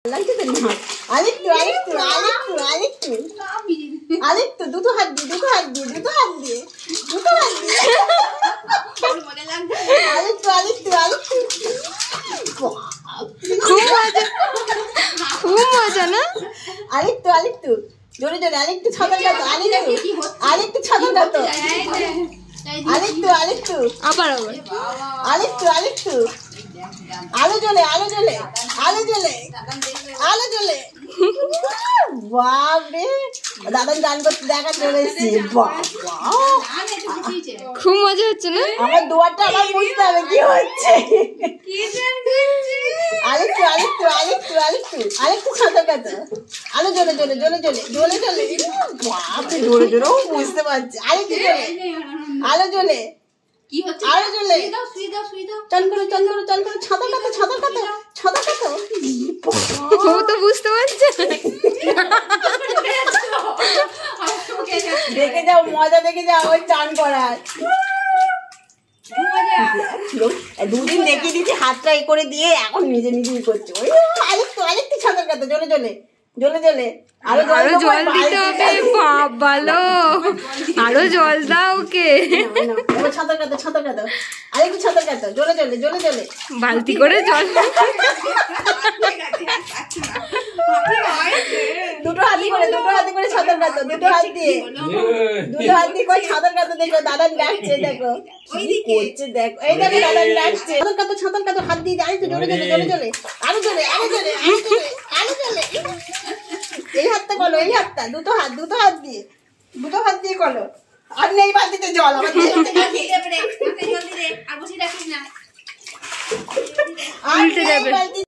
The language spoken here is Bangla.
লাগছে তো না আরেকটু আরেকটু আরেকটু আরেকটু আরেকটু দুটো হাত দিয়ে দুটো হাত দিয়ে দুটো হাত দিয়ে দুটো হাত দিয়ে আরেকটু আরেকটু আরেকটু খুব মজা না? আরেকটু আরেকটু জোরে জোরে আরেকটু ছাতার কাতো আরেকটু আরেকটু ছাতার কাতো আরেকটু আরেকটু আবার আবার আরেকটু আরেকটু আলো জ্বলে আলো জ্বলে আলো জ্বলে আলো জ্বলে বাপরে দাদার গান করতে দেখা চলে এসেছি। খুব মজা হচ্ছে না? আমার দুয়ারটা আবার বুঝতে হবে কি হচ্ছে। আরেকটু আরেকটু আরেকটু আরেকটু আরেকটু ছাতা কাতো আলো জ্বলে জ্বলে জ্বলে জ্বলে জ্বলে জ্বলে বাপরে জোরে জোরেও বুঝতে পারছি। আরেকটু জ্বলে আলো জ্বলে কি হচ্ছে আলো জ্বলে শুই দাও চল করো চল করো চল করো ছাতা কাতো ছাতা কাতো ছাতা কাতো ও তো বুঝতে পারছে। দেখে যাও মজা দেখে যাও ওই চান করার দুদিন দেখিয়ে দিচ্ছি হাতটা এ করে দিয়ে এখন নিজে নিজেই করছে। ওই আরেকটু আরেকটু ছাতার কাতো জ্বলে জ্বলে জ্বলে জ্বলে আরো জল দিতে হবে। বাবালো আরো জল দাও ওকে। ছাতার কাতো ছাতার কাতো আরেকটু ছাতার কাতো জ্বলে জ্বলে জ্বলে জ্বলে বালতি করে জল দুটো হাতি করে ছাতার কাতো দুটো হাত দিয়ে করে ছাতার কাতো দেখো দাদান ডাকছে দেখো কি করছে দেখো এই দেখো দাদান ডাকছে ছাতার কাতো হাত দিয়ে আরেকটু জ্বলে জ্বলে জ্বলে জ্বলে আরো জ্বলে আরো জ্বলে আরো জ্বলে আরো জ্বলে এই হাতটা করো এই হাতটা দুটো হাত দিয়ে করো আর নেই বালতিতে জল আমার উল্টে যাবে।